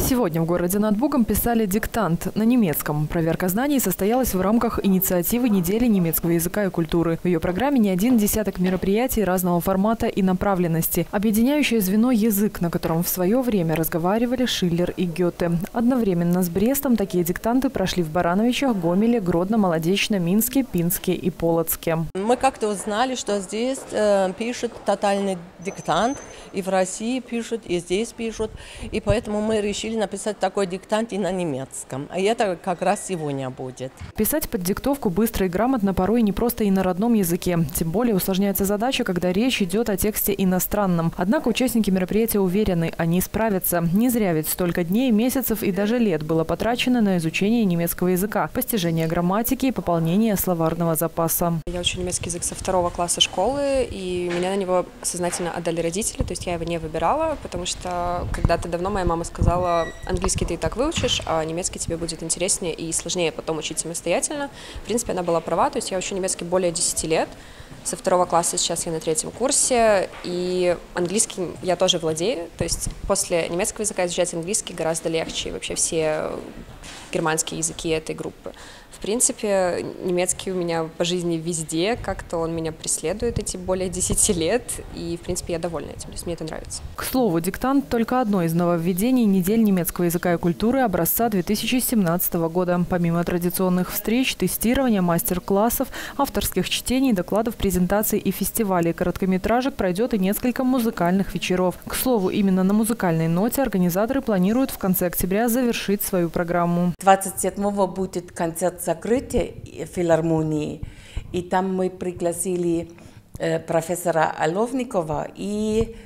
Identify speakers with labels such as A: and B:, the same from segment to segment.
A: Сегодня в городе над Бугом писали диктант на немецком. Проверка знаний состоялась в рамках инициативы недели немецкого языка и культуры. В ее программе не один десяток мероприятий разного формата и направленности. Объединяющее звено – язык, на котором в свое время разговаривали Шиллер и Гёте. Одновременно с Брестом такие диктанты прошли в Барановичах, Гомеле, Гродно, Молодечно, Минске, Пинске и Полоцке.
B: Мы как-то узнали, что здесь пишут тотальный диктант, и в России пишут, и здесь пишут. И поэтому мы решили написать такой диктант и на немецком. А это как раз сегодня будет.
A: Писать под диктовку быстро и грамотно порой не просто и на родном языке. Тем более усложняется задача, когда речь идет о тексте иностранном. Однако участники мероприятия уверены, они справятся. Не зря ведь столько дней, месяцев и даже лет было потрачено на изучение немецкого языка, постижение грамматики и пополнение словарного запаса.
C: Я учу немецкий язык со 2 класса школы, и меня на него сознательно отдали родители, то есть я его не выбирала, потому что когда-то давно моя мама сказала: английский ты и так выучишь, а немецкий тебе будет интереснее и сложнее потом учить самостоятельно. В принципе, она была права, то есть я учу немецкий более 10 лет. Со 2 класса сейчас я на 3-м курсе, и английский я тоже владею, то есть после немецкого языка изучать английский гораздо легче, и вообще все германские языки этой группы. В принципе, немецкий у меня по жизни везде, как-то он меня преследует эти более 10 лет, и, в принципе, я довольна этим, то есть мне это нравится.
A: К слову, диктант – только одно из нововведений недель немецкого языка и культуры образца 2017 года. Помимо традиционных встреч, тестирования, мастер-классов, авторских чтений, докладов, презентаций и фестивалей короткометражек пройдет и несколько музыкальных вечеров. К слову, именно на музыкальной ноте организаторы планируют в конце октября завершить свою программу.
D: 27-го будет концерт закрытия филармонии, и там мы пригласили профессора Оловникова и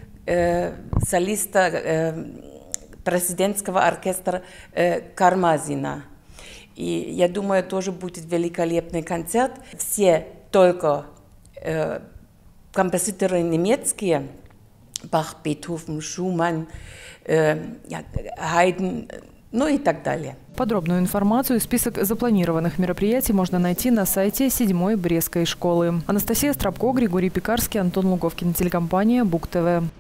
D: солиста президентского оркестра Кармазина. И я думаю, тоже будет великолепный концерт. Все только композиторы немецкие: Бах, Бетховен, Шуман, Хайден, ну и так далее.
A: Подробную информацию и список запланированных мероприятий можно найти на сайте 7-й Брестской школы. Анастасия Стропко, Григорий Пекарский, Антон Луговкин, телекомпания Буг ТВ.